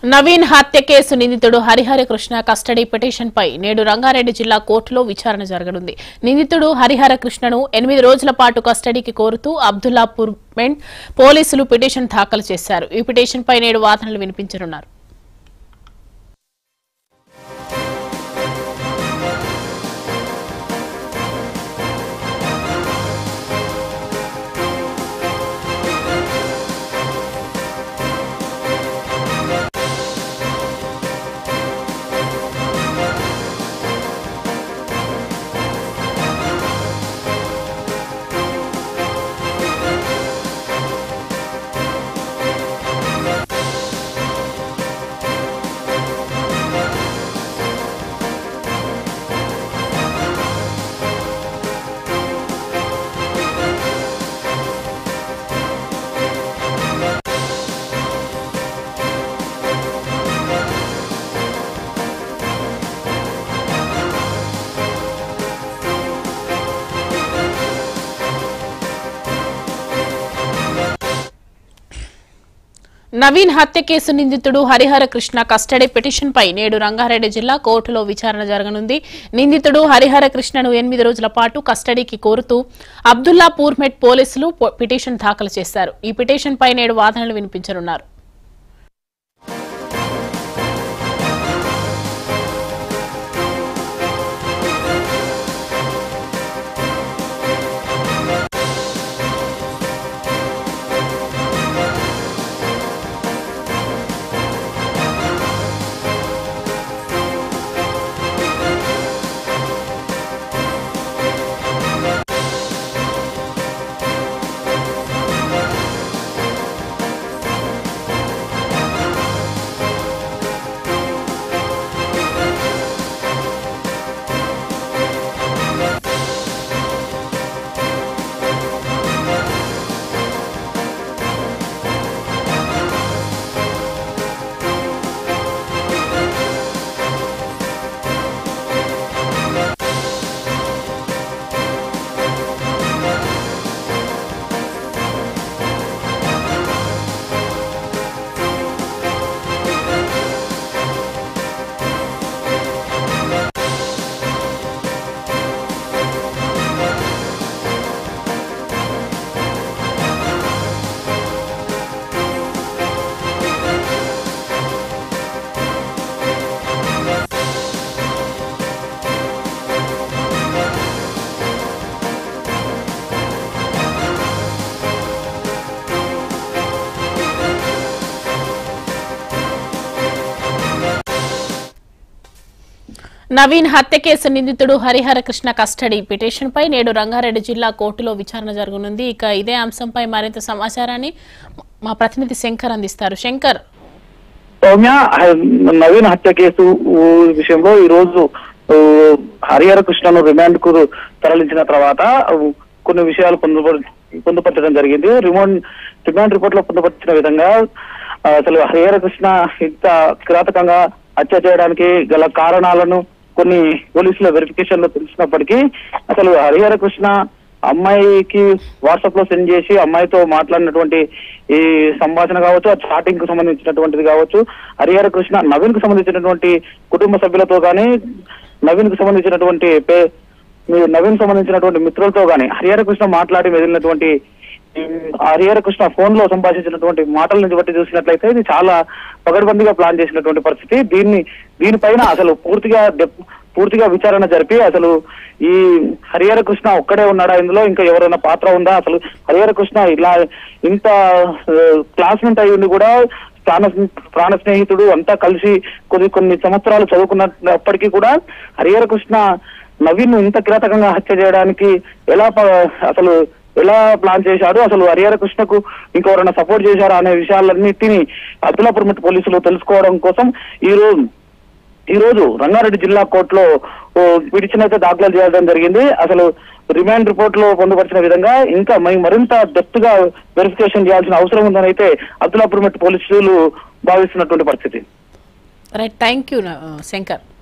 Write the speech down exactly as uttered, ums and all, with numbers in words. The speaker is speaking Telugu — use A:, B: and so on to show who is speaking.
A: నవీన్ హత్య కేసు నిందితుడు హరిహర కృష్ణ కస్టడీ పిటిషన్ పై నేడు రంగారెడ్డి జిల్లా కోర్టులో విచారణ జరగనుంది. నిందితుడు హరిహర కృష్ణను ఎనిమిది రోజుల పాటు కస్టడీకి కోరుతూ అబ్దుల్లాపూర్ మెంట్ పోలీసులు పిటిషన్ దాఖలు చేశారు. ఈ పిటిషన్ పై నేడు వాదనలు వినిపించనున్నారు. నవీన్ హత్య కేసు నిందితుడు హరిహర కృష్ణ కస్టడీ పిటిషన్ పై నేడు రంగారెడ్డి జిల్లా కోర్టులో విచారణ జరగనుంది. నిందితుడు హరిహర కృష్ణను ఎనిమిది రోజుల పాటు కస్టడీకి కోరుతూ అబ్దుల్లాపూర్ మెట్ పోలీసులు పిటిషన్ దాఖలు చేశారు. ఈ పిటిషన్ పై నేడు వాదనలు వినిపించనున్నారు. నవీన్ హత్య కేసు నిందితుడు హరిహర కృష్ణ కస్టడీ పిటిషన్ పై నేడు రంగారెడ్డి జిల్లా కోర్టులో విచారణ జరగనుంది. ఇక ఇదే అంశంపై మరింత సమాచారాన్ని మా ప్రతినిధి శంకర్ అందిస్తారు. శంకర్,
B: సౌమ్య, నవీన్ హత్య కేసు విషయంలో ఈ రోజు హరిహర కృష్ణను రిమాండ్ కు తరలించిన తర్వాత కొన్ని విషయాలు పొందుపరచడం జరిగింది. రిమాండ్ రిమాండ్ రిపోర్ట్ లో పొందుపరిచిన విధంగా అసలు హరిహర కృష్ణ ఇంత కిరాతకంగా హత్య చేయడానికి గల కారణాలను కొన్ని పోలీసుల వెరిఫికేషన్ లో తెలిసినప్పటికీ అసలు హరిహర కృష్ణ అమ్మాయికి వాట్సాప్ లో సెండ్ చేసి అమ్మాయితో మాట్లాడినటువంటి ఈ సంభాషణ కావచ్చు, ఆ చాటింగ్ కు సంబంధించినటువంటిది కావచ్చు, హరిహర కృష్ణ నవీన్ కు సంబంధించినటువంటి కుటుంబ సభ్యులతో కానీ, నవీన్ కు సంబంధించినటువంటి పే నవీన్ సంబంధించినటువంటి మిత్రులతో కానీ హరిహర కృష్ణ మాట్లాడి మెదిలినటువంటి హరిహర కృష్ణ ఫోన్ లో సంభాషించినటువంటి మాటల నుంచి బట్టి చూసినట్లయితే ఇది చాలా పగడ్బందీగా ప్లాన్ చేసినటువంటి పరిస్థితి. దీన్ని దీనిపైన అసలు పూర్తిగా పూర్తిగా విచారణ జరిపి అసలు ఈ హరిహర కృష్ణ ఒక్కడే ఉన్నాడా, ఇందులో ఇంకా ఎవరైనా పాత్ర ఉందా, అసలు హరిహర కృష్ణ ఇలా ఇంత క్లాస్మేట్ అయ్యింది కూడా ప్రాణ ప్రాణ స్నేహితుడు అంతా కలిసి కొన్ని కొన్ని సంవత్సరాలు చదువుకున్నప్పటికీ కూడా హరిహర కృష్ణ నవీన్ ఇంత కిరాతకంగా హత్య చేయడానికి ఎలా అసలు ఎలా ప్లాన్ చేశాడు, అసలు హరిహర కృష్ణకు ఇంకెవరైనా సపోర్ట్ చేశారా అనే విషయాలన్నిటినీ అబ్దుల్లాపూర్ మెట్ పోలీసులు తెలుసుకోవడం కోసం ఈ రోజు ఈ రోజు రంగారెడ్డి జిల్లా కోర్టులో పిటిషన్ అయితే దాఖలు చేయడం జరిగింది. అసలు రిమాండ్ రిపోర్ట్ లో పొందుపరిచిన విధంగా ఇంకా మరింత డెప్త్ గా వెరిఫికేషన్ చేయాల్సిన అవసరం ఉందని అయితే అబ్దుల్లాపూర్ మెట్ పోలీసులు భావిస్తున్నటువంటి పరిస్థితి.
A: Right, thank you Shankar.